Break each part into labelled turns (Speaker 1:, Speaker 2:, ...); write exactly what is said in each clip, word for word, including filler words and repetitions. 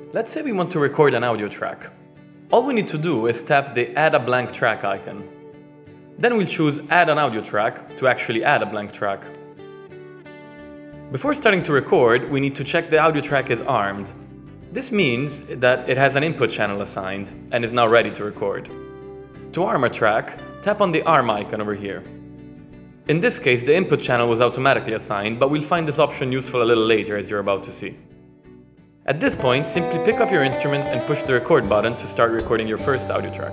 Speaker 1: Let's say we want to record an audio track. All we need to do is tap the Add a Blank Track icon. Then we'll choose Add an Audio Track to actually add a blank track. Before starting to record, we need to check the audio track is armed. This means that it has an input channel assigned and is now ready to record. To arm a track, tap on the arm icon over here. In this case, the input channel was automatically assigned, but we'll find this option useful a little later, as you're about to see. At this point, simply pick up your instrument and push the record button to start recording your first audio track.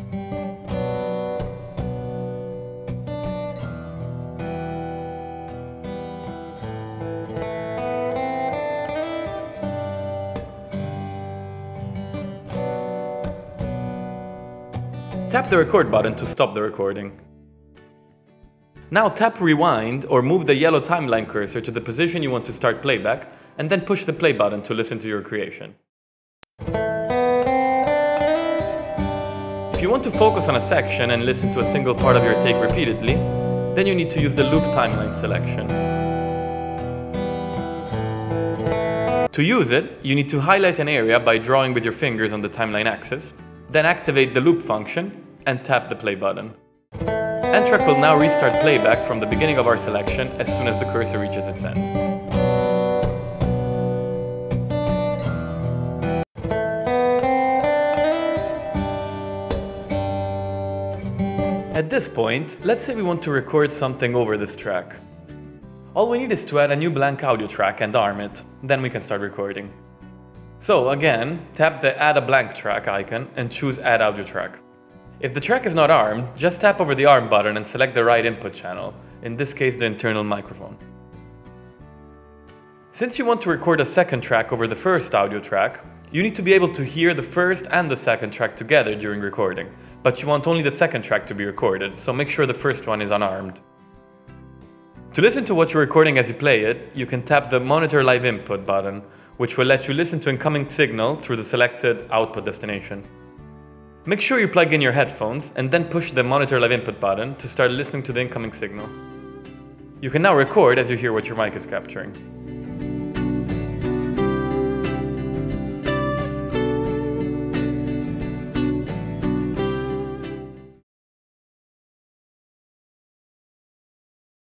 Speaker 1: Tap the record button to stop the recording. Now tap rewind or move the yellow timeline cursor to the position you want to start playback, and then push the play button to listen to your creation. If you want to focus on a section and listen to a single part of your take repeatedly, then you need to use the loop timeline selection. To use it, you need to highlight an area by drawing with your fingers on the timeline axis, then activate the loop function and tap the play button. N-Track will now restart playback from the beginning of our selection as soon as the cursor reaches its end. At this point, let's say we want to record something over this track. All we need is to add a new blank audio track and arm it, then we can start recording. So again, tap the Add a Blank Track icon and choose Add Audio Track. If the track is not armed, just tap over the arm button and select the right input channel, in this case the internal microphone. Since you want to record a second track over the first audio track, you need to be able to hear the first and the second track together during recording, but you want only the second track to be recorded, so make sure the first one is unarmed. To listen to what you're recording as you play it, you can tap the Monitor Live Input button, which will let you listen to incoming signal through the selected output destination. Make sure you plug in your headphones and then push the Monitor Live Input button to start listening to the incoming signal. You can now record as you hear what your mic is capturing.